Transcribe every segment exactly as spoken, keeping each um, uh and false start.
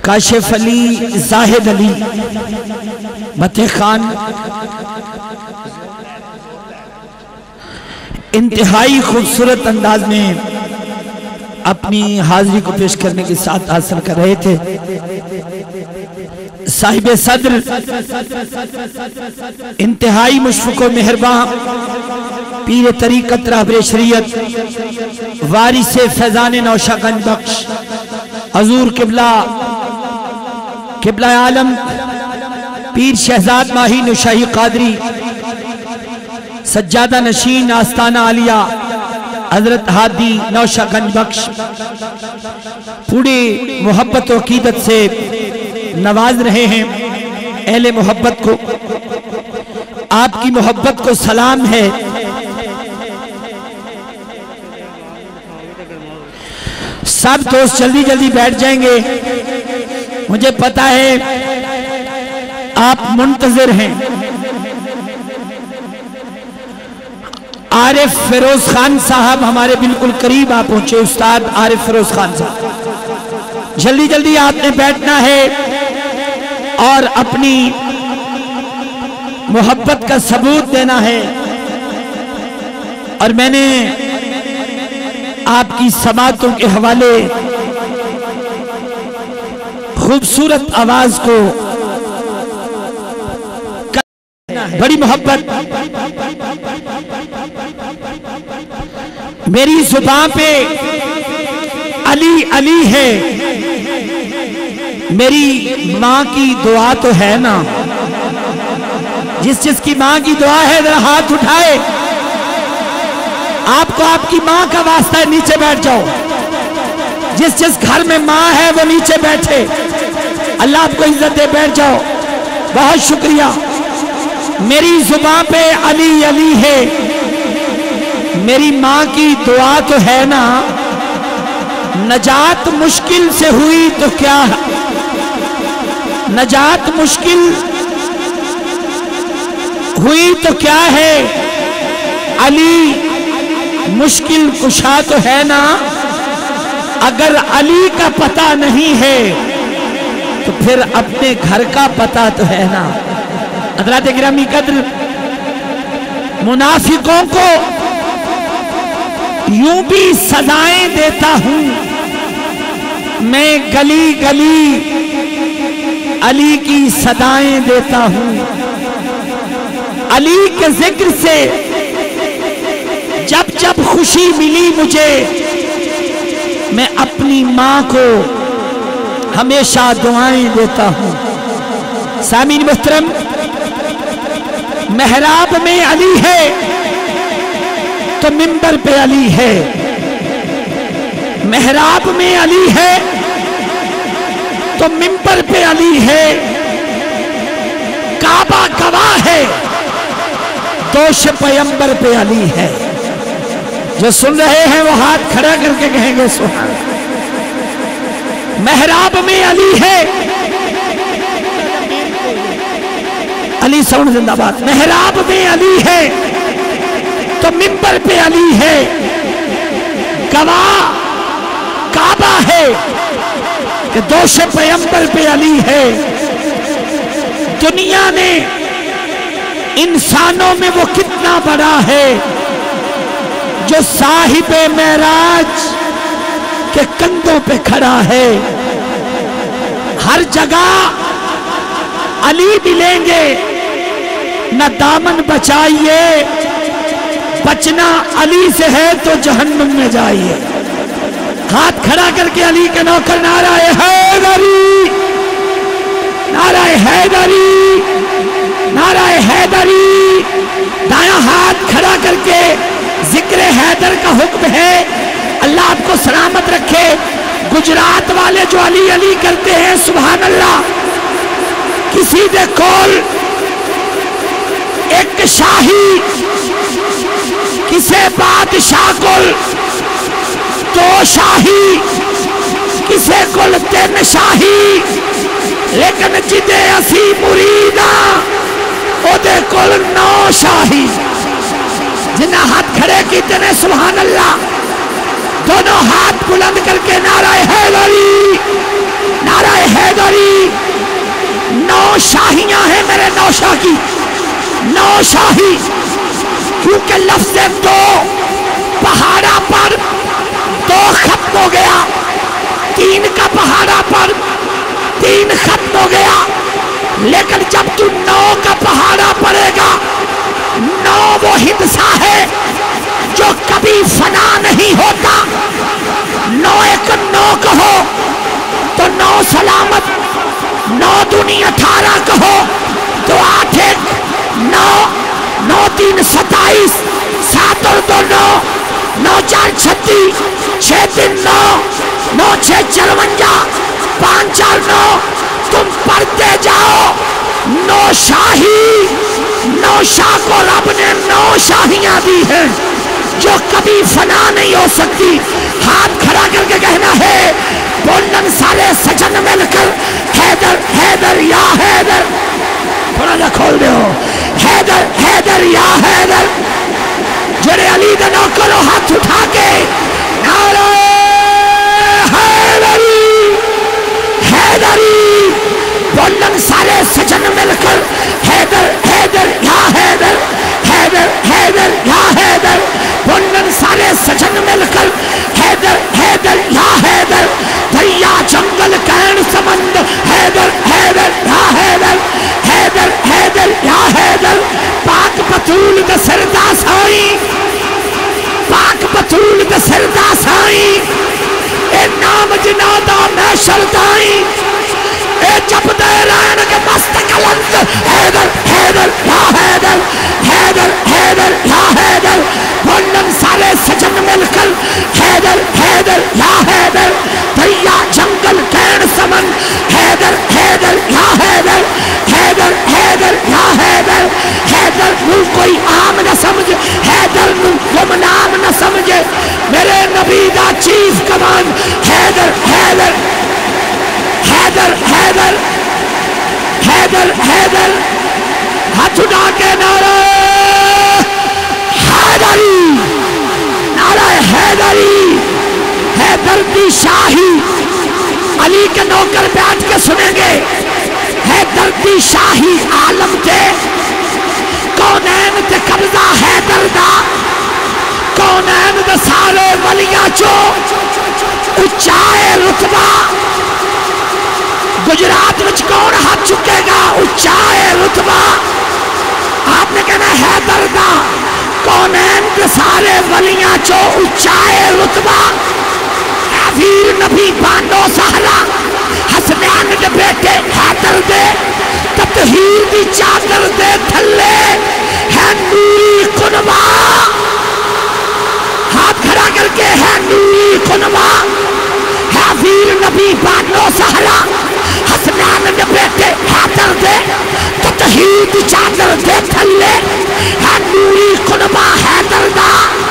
کاشف علی زاہد علی متح خان انتہائی خوبصورت انداز میں اپنی حاضری کو پیش کرنے کے ساتھ حاصل کر رہے تھے۔ صاحب صدر انتہائی مشفق و مہربان پیر طریقت رہبر شریعت وارث فیضان نوشہ گنج بخش حضور قبلہ قبلہ عالم پیر شہزاد ماہی نشاہی قادری سجادہ نشین آستانہ عالیہ حضرت ہادی نوشہ گنج بخش پوری محبت و عقیدت سے نواز رہے ہیں۔ اہل محبت کو آپ کی محبت کو سلام ہے۔ سب دوست جلدی جلدی بیٹھ جائیں گے، مجھے پتا ہے آپ منتظر ہیں۔ عارف فیروز خان صاحب ہمارے بالکل قریب آپ پہنچے، استاد عارف فیروز خان صاحب، جلدی جلدی آپ نے بیٹھنا ہے اور اپنی محبت کا ثبوت دینا ہے۔ اور میں نے آپ کی سماعتوں کے حوالے خوبصورت آواز کو بڑی محبت، میری زبان پہ علی علی ہے، میری ماں کی دعا تو ہے نا، جس جس کی ماں کی دعا ہے ذرا ہاتھ اٹھائے۔ آپ کو آپ کی ماں کا واسطہ ہے، نیچے بیٹھ جاؤ۔ جس جس گھر میں ماں ہے وہ نیچے بیٹھے، اللہ آپ کو عزت دے، بیٹھ جاؤ۔ بہت شکریہ۔ میری زبان پہ علی علی ہے، میری ماں کی دعا تو ہے نا، نجات مشکل سے ہوئی تو کیا، نجات مشکل ہوئی تو کیا ہے، علی مشکل کشا تو ہے نا، اگر علی کا پتہ نہیں ہے تو پھر اپنے گھر کا پتہ تو ہے نا۔ حضرات گرامی قدر، منافقوں کو یوں بھی سزائیں دیتا ہوں میں، گلی گلی علی کی صدائیں دیتا ہوں۔ علی کے ذکر سے جب جب خوشی ملی مجھے، میں اپنی ماں کو ہمیشہ دعائیں دیتا ہوں۔ سامعین محترم، محراب میں علی ہے تو منبر پہ علی ہے، محراب میں علی ہے تو منبر پہ علی ہے، کعبہ گواہ ہے، دوش پیمبر پہ علی ہے۔ جو سن رہے ہیں وہ ہاتھ کھڑا کر کے کہیں گے سبحان اللہ۔ محراب میں علی ہے، علی ساؤنڈ زندہ باد، محراب میں علی ہے تو منبر پہ علی ہے، گواہ کعبہ ہے کہ دوش پیمبر پہ علی ہے۔ دنیا میں انسانوں میں وہ کتنا بڑا ہے جو صاحب معراج کے کندھوں پہ کھڑا ہے۔ ہر جگہ علی ملیں گے، نہ دامن بچائیے، بچنا علی سے ہے تو جہنم میں جائیے۔ ہاتھ کھڑا کر کے علی کے نوکر نعرہ حیدری، نعرہ حیدری، نعرہ حیدری، دایاں ہاتھ کھڑا کر کے ذکر حیدر کا حکم ہے۔ اللہ آپ کو سلامت رکھے۔ گجرات والے جو علی علی کرتے ہیں، سبحان اللہ، کسی دے کول ایک شاہی، کسے بادشاہ کول دو شاہی، کسے کول تین شاہی، لیکن جدے اسی مریداں او دے کول نو شاہی۔ جنہ ہاتھ کھڑے کیتے نے سبحان اللہ، دونوں ہاتھ بلند کر کے نعرہ حیدری، نعرہ حیدری. نو شاہیاں ہیں میرے نوشاہ کی، نو شاہی، کیونکہ لفظ دو پہاڑا پر دو ختم ہو گیا، تین کا پہاڑا پر تین ختم ہو گیا، لیکن جب تو نو کا پہاڑا پڑے گا، نو وہ ہندسہ ہے جو کبھی فنا نہیں ہوتا. نو ایک نو کہو تو نو سلامت، نو دونی اٹھارہ کہو تو آٹھ ایک نو، نو تین ستائیس، سات اور دو نو، نو چار چھتیس، چھ تین نو، نو چھ چرونجا، پانچ چار نو. تم پڑھتے جاؤ. نو شاہی، نو شاہ کو رب نے نو شاہیاں دی ہیں جو کبھی فنا نہیں ہو سکتی. ہاتھ کھڑا کر کے کہنا ہے بولن سارے سجن مل کر حیدر حیدر یا حیدر. تھوڑا جا کھول دے ہو، حیدر حیدر یا حیدر. جڑے علی دا نوکر ہاتھ اٹھا کے نعرہ حیدری حیدری بولن سارے سجن مل کر حیدر حیدر یا حیدر، حیدر حیدر یا حیدر. بولن سارے سجن مل کر حیدر حیدر یا حیدر. دریا جنگل کین سمند حیدر حیدر یا حیدر، حیدر حیدر یا حیدر. پاک بطول دا سردا سائی، پاک بطول دا سردا سائی، اے نام جنادا میں شردائی، اے جب دے رین کے مستقلند حیدر حیدر یا حیدر، حیدر حیدر یا حیدر. بولن سارے سجن مل کر حیدر حیدر یا حیدر. دریا جنگل کین سمن حیدر حیدر یا حیدر، حیدر حیدر یا حیدر. حیدر نو کوئی عام نہ سمجھ، حیدر نو گمنام نہ سمجھے. میرے نبی دا چیف کمان حیدر حیدر حیدر حیدر حیدر حیدر. ہاتھ اٹھا کے نعرہ حیدری، نعرہ حیدری. حیدر شاہی علی کے نوکر بیٹھ کے سنیں گے. حیدر دی شاہی عالم تے کونین تے قبضہ حیدر دا، کونین دے سارے ولیاں چو اچائے رتبہ. گجرات وچ کون ہاتھ چکے گا اچائے رتبہ؟ آپ نے کہنا حیدر دا کونین دے سارے ولیاں چو اچائے رتبہ. ویر نبی بانڈو سہرا حسنین دے بیٹے حیدر دے تطہیر دی چادر دے تھلے ہے نوری کنوا. ہاتھ کھڑا کر کے ہے نوری کنوا. ہے ویر نبی بانڈو سہرا حسنین دے بیٹے حیدر دے تطہیر دی چادر دے تھلے ہے نوری کنوا حیدر دا.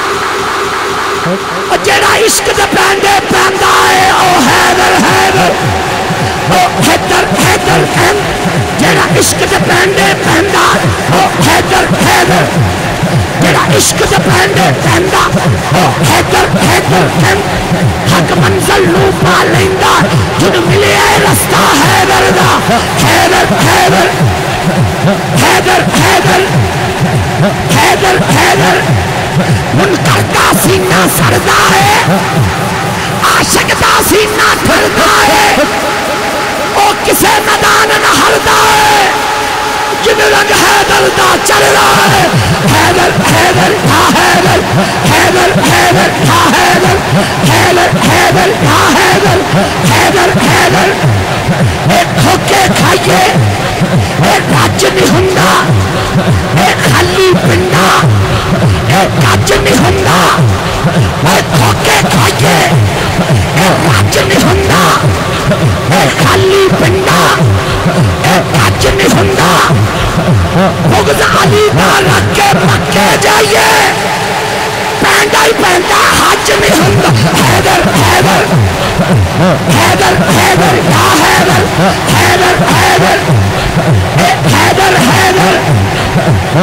جیڑا عشق دے پہندے پہندا ہے او حیدر حیدر، او حیدر حیدر حیدر. جیڑا عشق دے پہندے پہندا او حیدر حیدر، جیڑا عشق دے پہندے پہندا او حیدر حیدر حیدر. حق منزل نو پا لیندا جن ملے اے رستہ حیدر دا. حیدر حیدر حیدر حیدر حیدر حیدر. منکر کا سینہ سردا ہے، عاشق کا سینہ ٹھردا ہے، او کسے میدان نہ ہردا ہے جن رنگ حیدر دا چل رہا ہے. حیدر حیدر یا حیدر، حیدر حیدر یا حیدر، حیدر حیدر یا حیدر، حیدر حیدر. ایک کھوکے کھائیے ایک راج نہیں ہندا، ایک خالی پنڈا ایک راج نہیں ہندا. ایک کھوکے کھائیے ایک راج نہیں ہندا، ایک خالی پنڈا ایک راج نہیں ہندا. بغض علی دا رکھ کے پکے جائیے پینڈا ہی پینڈا حج نہیں ہندا. حیدر حیدر حیدر حیدر یا حیدر، حیدر حیدر حیدر حیدر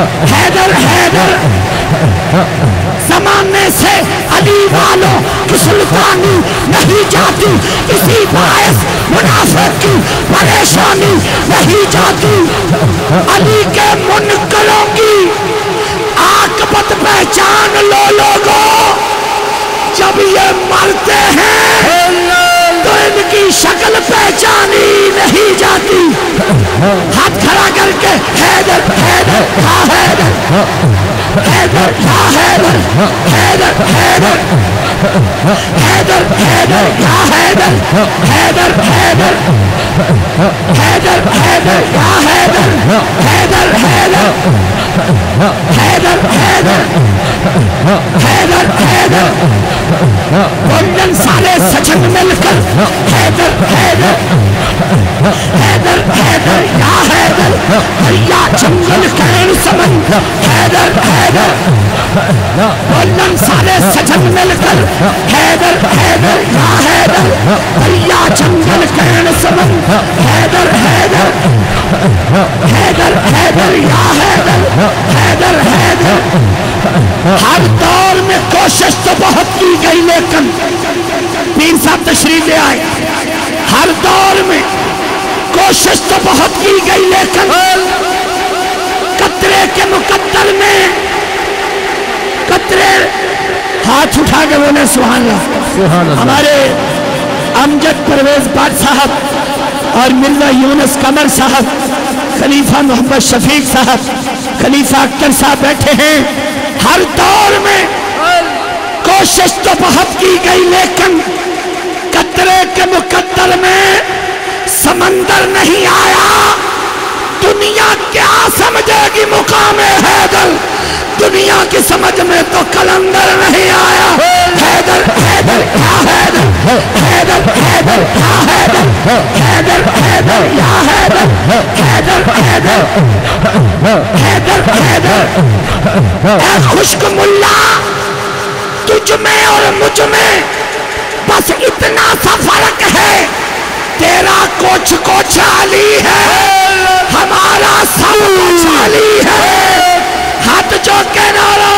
حیدر حیدر. زمانے سے علی والوں کس سلطانی نہیں جاتی، کسی باعث منافق کی پریشانی نہیں جاتی۔ علی کے منکروں کی عاقبت پہچان لو لوگوں، جب یہ مرتے ہیں تو ان کی شکل پہچانی نہیں جاتی۔ ہاتھ کھڑا کر کے حیدر حیدر یا حیدر حیدر یا حیدر حیدر حیدر حیدر حیدر یا حیدر حیدر حیدر حیدر حیدر یا حیدر حیدر حیدر حیدر حیدر حیدر حیدر گولڈن سارے سجن مل کر حیدر حیدر حیدر حیدر یا حیدر دریا جنگل کین سمن حیدر حیدر گولڈن سارے سجن مل کر حیدر حیدر یا حیدر دریا جنگل کین سمن حیدر حیدر حیدر حیدر یا حیدر حیدر حیدر۔ ہر دور میں کوشش تو بہت کی گئی لیکن پیر صاحب تشریف لے آئے، ہر دور میں کوشش تو بہت کی گئی لیکن قطرے کے مقدر میں قطرے ہاتھ اٹھا کے بولے سبحان اللہ۔ ہمارے امجد پرویز بٹ صاحب اور مرزا یونس قمر صاحب، خلیفہ محمد شفیق صاحب، خلیفہ اکتر صاحب بیٹھے ہیں۔ ہر دور میں کوشش تو بہت کی گئی لیکن قطرے کے مقدر میں سمندر نہیں آیا۔ دنیا کیا سمجھے گی مقام حیدر، دنیا کی سمجھ میں تو کلندر نہیں آیا۔ حیدر حیدر یا حیدر حیدر حیدر یا حیدر حیدر حیدر یا حیدر حیدر حیدر حیدر حیدر۔ اے خشک ملا تجھ میں اور مجھ میں بس اتنا سا فرق ہے، تیرا کچھ کچھ علی ہے، ہمارا سب کچھ علی ہے۔ ہاتھ جو کے نعرہ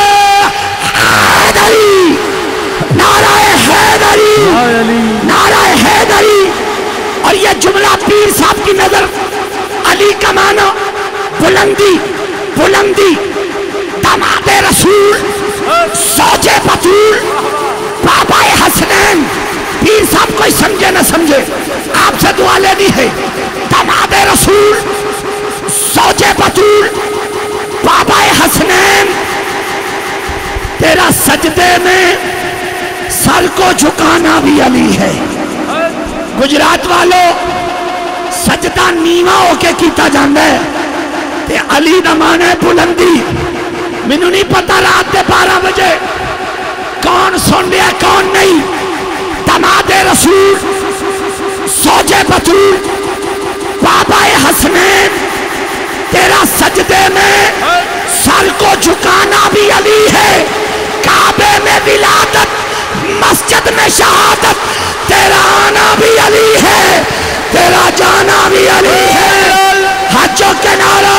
حیدری، نعرہ حیدری، نعرہ حیدری۔ اور یہ جملہ پیر صاحب کی نظر، علی کا معنی بلندی، بلندی، داماد رسول، زوج بطول، بابا حسنین۔ پیر صاحب کوئی سمجھے نہ سمجھے، آپ سے دعا لینی ہے۔ داماد رسول، زوج بطول، بابا حسنین، تیرا سجدے میں سر کو جھکانا بھی علی ہے۔ گجرات والوں سجدہ نیما ہو کے کیتا جاندہ ہے تے علی دا معنی ہے بلندی۔ مینوں نہیں پتا رات دے بارہ بجے کون سن رہا ہے کون نہیں۔ داماد رسول، زوج بطول، بابا حسنین، تیرا سجدے میں سر کو جھکانا بھی علی ہے۔ کعبے میں ولادت، مسجد میں شہادت، تیرا آنا بھی علی ہے، تیرا جانا بھی علی ہے۔ حجوں کے نعرہ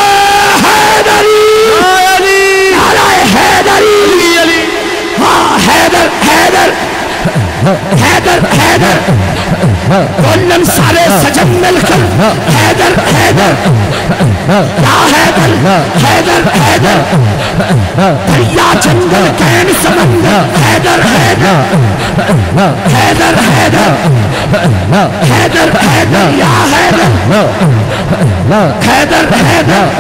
حیدری، نعرہ حیدری، ہاں حیدر حیدر حیدر حیدر۔ گولڈن سارے سجن مل کر حیدر حیدر یا حیدر حیدر حیدر دریا جنگل کین سمندر حیدر حیدر حیدر حیدر حیدر حیدر یا حیدر حیدر حیدر۔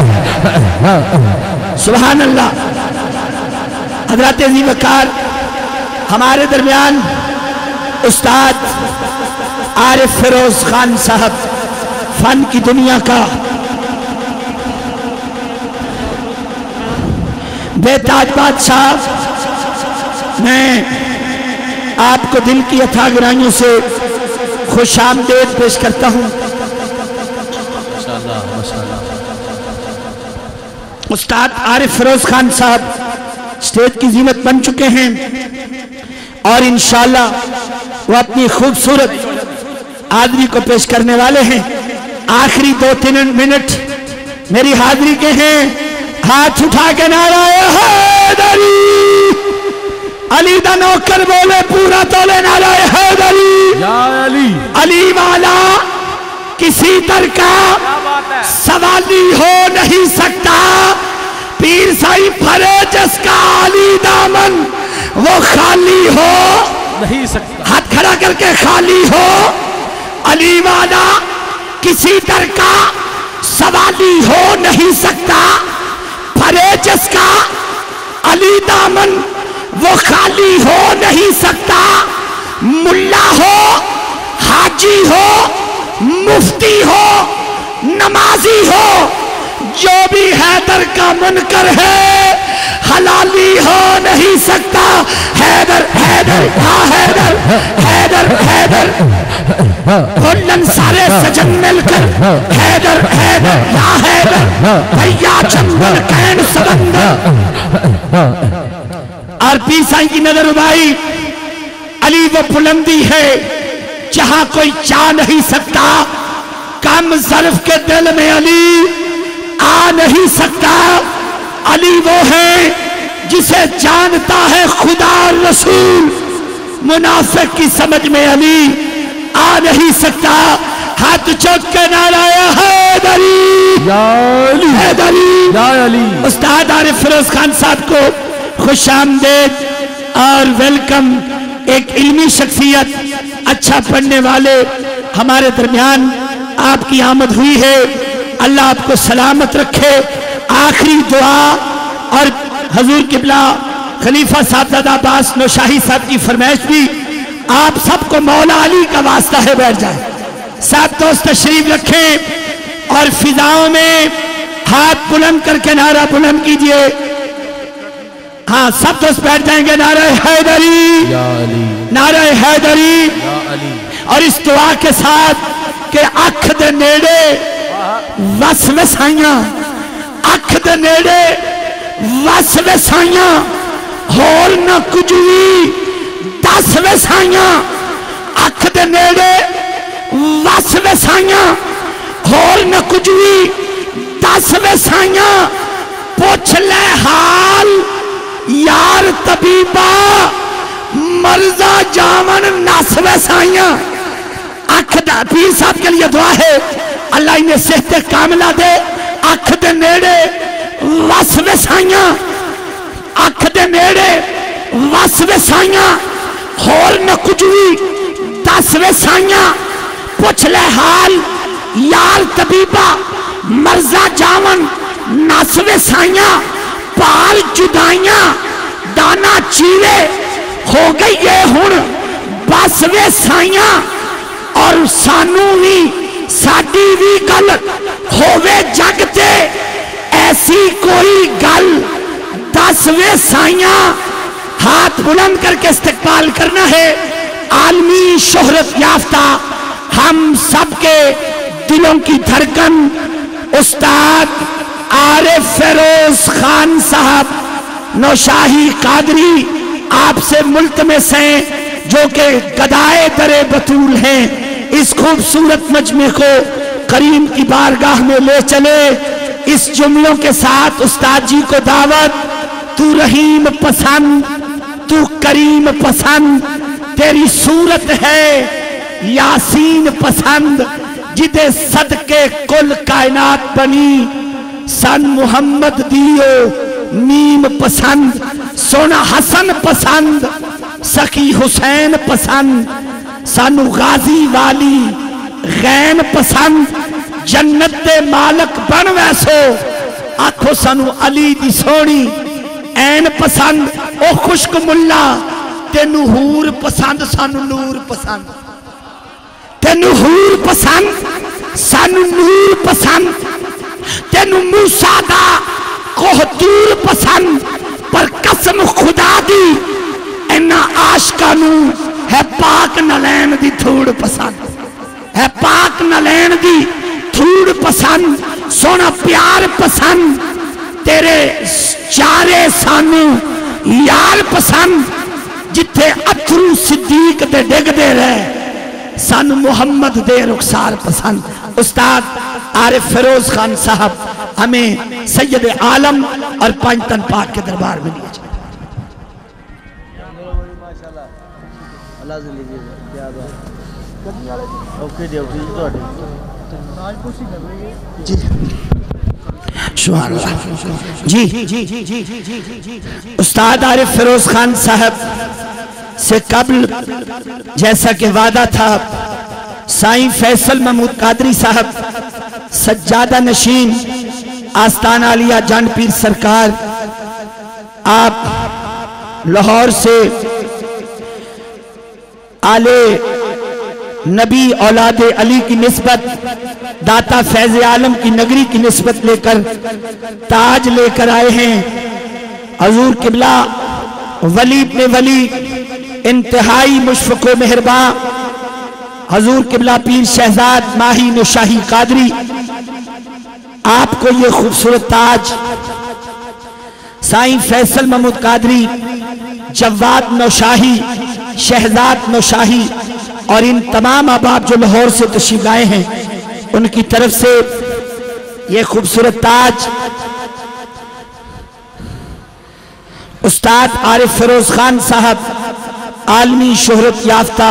سبحان اللہ۔ حضرات عظیم وقار ہمارے درمیان استاد عارف فیروز خان صاحب، فن کی دنیا کا بے تاج بادشاہ، میں آپ کو دل کی اتھا گرائیوں سے خوش آمدید پیش کرتا ہوں۔ استاد عارف فیروز خان صاحب اسٹیج کی زینت بن چکے ہیں اور انشاءاللہ وہ اپنی خوبصورت حاضری کو پیش کرنے والے ہیں۔ آخری دو تین منٹ میری حاضری کے ہیں۔ ہاتھ اٹھا کے نعرہ حیدری، علی دا نوکر بولے پورا تولے نعرہ حیدری یا علی علی والا کسی در کا سوالی ہو نہیں سکتا پیر سائی پھرے جس کا علی دامن وہ خالی ہو نہیں سکتا ہاتھ کھڑا کر کے خالی ہو علی والا کسی در کا سوالی ہو نہیں سکتا پھرے جس کا علی دامن وہ خالی ہو نہیں سکتا ملا ہو حاجی ہو مفتی ہو نمازی ہو جو بھی حیدر کا منکر ہے حلالی ہو نہیں سکتا حیدر حیدر ہاں حیدر حیدر حیدر کلن سارے سجن مل کر حیدر حیدر یا حیدر بھیا چنبل کین سبندر اور پیر سائیں کی نظر اٹھائی علی وہ بلندی ہے جہاں کوئی چاہ نہیں سکتا کم ظرف کے دل میں علی آ نہیں سکتا علی وہ ہے جسے جانتا ہے خدا اور رسول منافق کی سمجھ میں علی آ نہیں سکتا ہاتھ چوک کے نعرہ حیدری یا علی حیدری یا علی استاد عارف فیروز خان صاحب کو خوش آمدید اور ویلکم ایک علمی شخصیت اچھا پڑھنے والے ہمارے درمیان آپ کی آمد ہوئی ہے اللہ آپ کو سلامت رکھے آخری دعا اور حضور قبلہ خلیفہ صاحبزادہ عباس نوشاہی صاحب کی فرمائش بھی آپ سب کو مولا علی کا واسطہ ہے بیٹھ جائیں صاحب دوست تشریف رکھیں اور فضاؤں میں ہاتھ بلند کر کے نعرہ بلند کیجئے ہاں سب دوست بیٹھ جائیں گے نعرہ حیدری یا علی نعرہ حیدری یا علی اور اس دعا کے ساتھ کہ اکھ دے نیڑے وس وسائیاں اکھ دے نیڑے وس وسائیاں ہول نہ کجوی دس وسائیاں اکھ دے نیڑے وس وسائیاں ہول نہ کجوی دس وسائیاں پوچھ لے حال یار طبیبہ مرزا جامن نس وسائیاں اکھ دا پیر صاحب کے لیے دعا ہے اللہ انہیں صحت کاملہ دے اکھ دے نیڑے وس وسائیاں اکھ دے نیڑے وس وسائیاں ہور نہ کجوی دس وسائیاں پوچھ لے حال یار طبیبہ مرزا جامن نس وسائیاں پال جدائیاں دانا چیوے ہو گئی یہ ہن بس وسائیاں اور سانو بھی ساڈی بھی گل ہووے جگتے ایسی کوئی گل دس وسائیاں ہاتھ بلند کر کے استقبال کرنا ہے عالمی شہرت یافتہ ہم سب کے دلوں کی دھڑکن استاد عارف فیروز خان صاحب نوشاہی قادری آپ سے ملتمس ہیں جو کہ گدائے در بطول ہیں اس خوبصورت مجمع کو کریم کی بارگاہ میں لے چلے اس جملوں کے ساتھ استاد جی کو دعوت تو رحیم پسند تو کریم پسند تیری صورت ہے یاسین پسند جدے صدقے کل کائنات بنی سن محمد دیو نیم پسند سونا حسن پسند سخی حسین پسند سانو غازی والی غین پسند جنت دے مالک بن ویسو آکھو سانو علی دی سونی این پسند او خشک ملا تینو حور پسند سانو نور پسند تینو حور پسند سانو نور پسند تینو موسیٰ دا کوہتور پسند پر قسم خدا دی اینا عاشقانو ہے پاک نلین دی تھوڑ پسند ہے پاک نلین دی تھوڑ پسند سونا پیار پسند تیرے چارے سانو یار پسند جتھے اتھرو صدیق دے ڈگ دے رہے سانو محمد دے رخسار پسند استاد عارف فیروز خان صاحب ہمیں سید عالم اور پانچتن پاک کے دربار میں لیا جائے اللہ سے لیجیے کیا بات اوکے جی اوکے جی سبحان اللہ جی استاد عارف فیروز خان صاحب سے قبل جیسا کہ وعدہ تھا سائیں فیصل محمود قادری صاحب سجادہ نشین آستانہ علیہ جان پیر سرکار آپ لاہور سے آلے نبی اولاد علی کی نسبت داتا فیض عالم کی نگری کی نسبت لے کر تاج لے کر آئے ہیں حضور قبلہ ولی ابن ولی انتہائی مشفق و مہرباں حضور قبلہ پیر شہزاد ماہی نشاہی قادری آپ کو یہ خوبصورت تاج سائیں فیصل محمود قادری جواد نوشاہی شہزاد نوشاہی اور ان تمام احباب جو لاہور سے تشریف لائے ہیں ان کی طرف سے یہ خوبصورت تاج استاد عارف فیروز خان صاحب عالمی شہرت یافتہ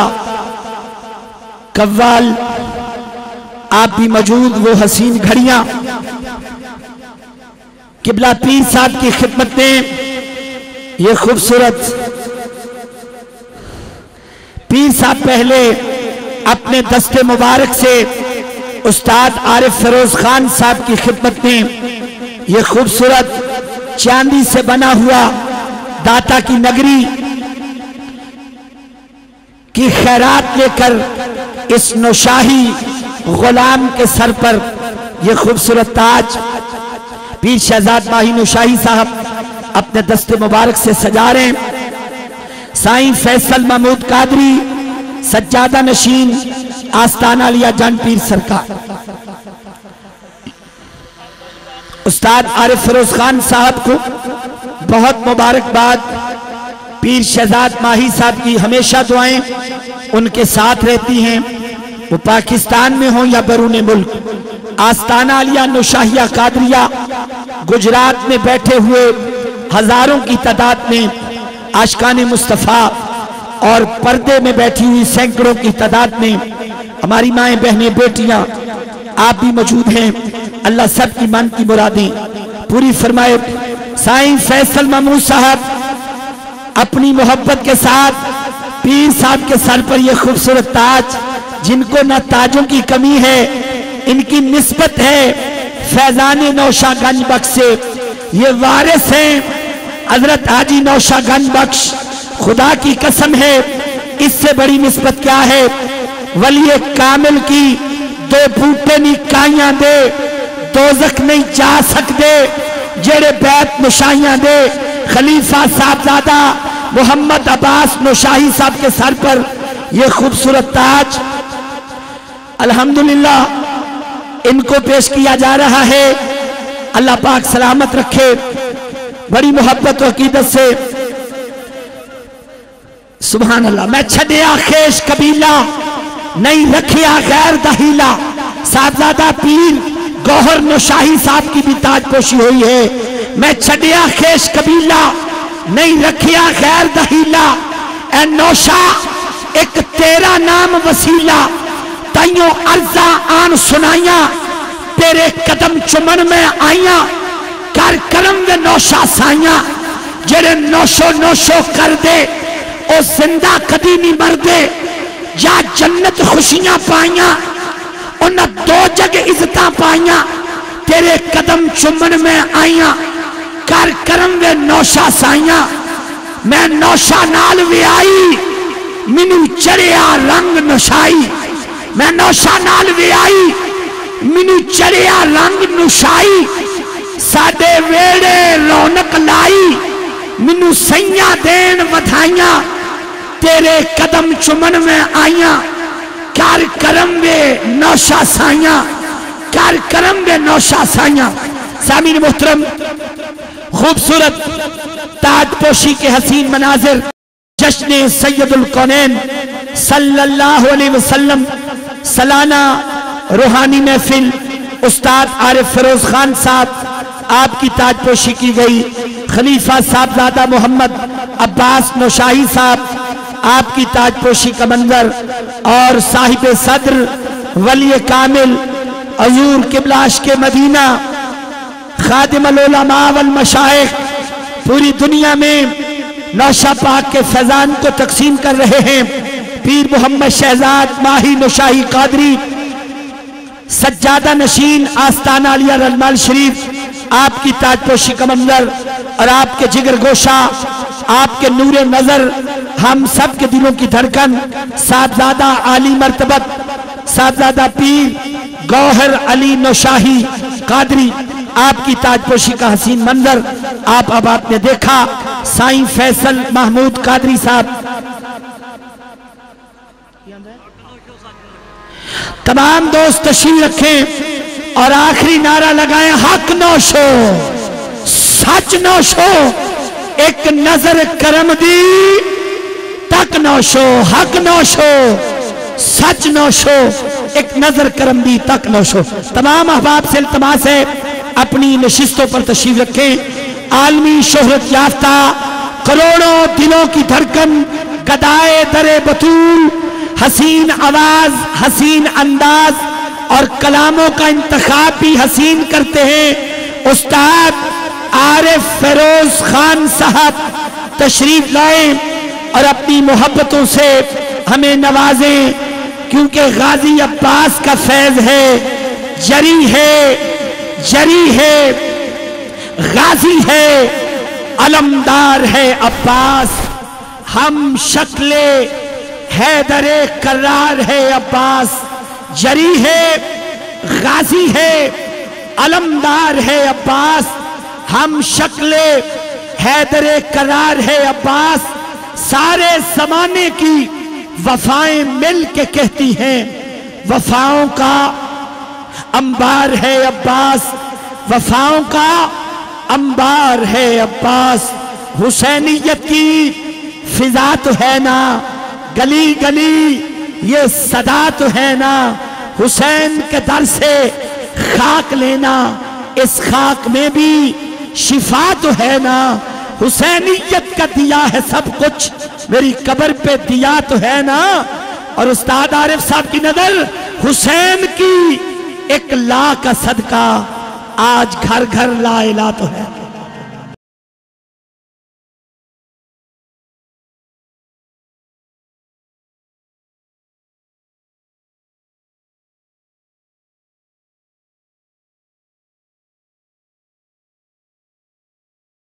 قوال آپ بھی موجود وہ حسین گھڑیاں قبلہ پیر صاحب کی خدمت میں یہ خوبصورت پیر صاحب پہلے اپنے دست مبارک سے استاد عارف فیروز خان صاحب کی خدمت میں یہ خوبصورت چاندی سے بنا ہوا داتا کی نگری کی خیرات لے کر اس نوشاہی غلام کے سر پر یہ خوبصورت تاج پیر شہزاد ماہی نوشاہی صاحب اپنے دست مبارک سے سجا رہے ہیں سائیں فیصل محمود قادری سجادہ نشین آستانہ علیہ جان پیر سرکار استاد عارف فیروز خان صاحب کو بہت مبارکباد پیر شہزاد ماہی صاحب کی ہمیشہ دعائیں ان کے ساتھ رہتی ہیں وہ پاکستان میں ہوں یا بیرون ملک آستانہ علیہ نوشاہیہ قادریہ گجرات میں بیٹھے ہوئے ہزاروں کی تعداد میں عاشقان مصطفیٰ اور پردے میں بیٹھی ہوئی سینکڑوں کی تعداد میں ہماری مائیں بہنیں بیٹیاں آپ بھی موجود ہیں اللہ سب کی من کی مرادیں پوری فرمائے سائیں فیصل محمود صاحب اپنی محبت کے ساتھ پیر صاحب کے سر پر یہ خوبصورت تاج جن کو نہ تاجوں کی کمی ہے ان کی نسبت ہے فیضان نوشہ گنج بخش سے یہ وارث ہیں حضرت حاجی نوشہ گنج بخش خدا کی قسم ہے اس سے بڑی نسبت کیا ہے ولی کامل کی دو بوٹے نہیں کائیاں دے دوزخ نہیں جا سکتے جڑے بیت نشائیاں دے خلیفہ صاحبزادہ محمد عباس نوشاہی صاحب کے سر پر یہ خوبصورت تاج الحمدللہ ان کو پیش کیا جا رہا ہے اللہ پاک سلامت رکھے بڑی محبت و عقیدت سے سبحان اللہ میں چھڑیا خیش قبیلہ نہیں رکھیا غیر دہیلا صاحبزادہ پیر گوہر نوشاہی صاحب کی بھی تاج پوشی ہوئی ہے میں چھڑیا خیش قبیلہ نہیں رکھیا غیر دہیلا اے نوشا ایک تیرا نام وسیلہ تائیوں عرضہ آن سنائیاں تیرے قدم چمن میں آئیاں کر کرم و نوشا سائیاں جڑے نوشو نوشو کر دے او زندہ کدی نہیں مر دے یا جنت خوشیاں پائیاں انہ دو جگ عزتاں پائیاں تیرے قدم چمن میں آئیاں کر کرم و نوشا سائیاں میں نوشا نال وی آئی منو چڑیا رنگ نشائی میں نوشا نال وی آئی منو چڑیا رنگ نشائی ساڑے ویڑے رونق لائی منو سیاں دین ودھائیاں تیرے قدم چمن میں آئیاں کر کرم وے نوشا سائیاں کر کرم وے نوشا سائیاں سامین محترم خوبصورت تاج پوشی کے حسین مناظر جشن سید القونین صلی اللہ علیہ وسلم سالانہ روحانی محفل استاد عارف فیروز خان صاحب آپ کی تاج پوشی کی گئی خلیفہ صاحبزادہ محمد عباس نوشاہی صاحب آپ کی تاج پوشی کا منظر اور صاحب صدر ولی کامل حضور قبلہ عاشق مدینہ خادم العلماء والمشائخ پوری دنیا میں نوشہ پاک کے فیضان کو تقسیم کر رہے ہیں. پیر محمد شہزاد ماہی نشاہی قادری سجادہ نشین آستانہ علیہ رضمال شریف، آپ کی تاج پوشی کا منظر اور آپ کے جگر گوشہ، آپ کے نور نظر، ہم سب کے دلوں کی دھڑکن صاحبزادہ عالی مرتبت صاحبزادہ پیر گوہر علی نوشاہی قادری، آپ کی تاج پوشی کا حسین منظر آپ اب آپ نے دیکھا. سائیں فیصل محمود قادری صاحب، تمام دوست تشریف رکھیں اور آخری نعرہ لگائیں، حق نوشو سچ نوشو ایک نظر کرم دی تک نوشو، حق نوشو سچ نوشو ایک نظر کرم دی تک نوشو. تمام احباب سے التماس ہے اپنی نشستوں پر تشریف رکھیں. عالمی شہرت یافتہ کروڑوں دلوں کی دھڑکن گدائے در بطول، حسین آواز، حسین انداز اور کلاموں کا انتخاب بھی حسین کرتے ہیں استاد عارف فیروز خان صاحب. تشریف لائیں اور اپنی محبتوں سے ہمیں نوازیں، کیونکہ غازی عباس کا فیض ہے، جری ہے جری ہے غازی ہے، علمدار ہے عباس، ہم شکل حیدر کرار ہے عباس. جری ہے غازی ہے علمدار ہے عباس، ہم شکل حیدر کرار ہے عباس. سارے زمانے کی وفائیں مل کے کہتی ہیں وفاؤں کا انبار ہے عباس، وفاؤں کا انبار ہے عباس. حسینیت کی فضا تو ہے نا، گلی گلی یہ صدا تو ہے نا، حسین کے در سے خاک لینا، اس خاک میں بھی شفا تو ہے نا. حسینیت کا دیا ہے سب کچھ، میری قبر پہ دیا تو ہے نا. اور استاد عارف صاحب کی نظر حسین کی ایک لا کا صدقہ آج گھر گھر لا الہ تو ہے.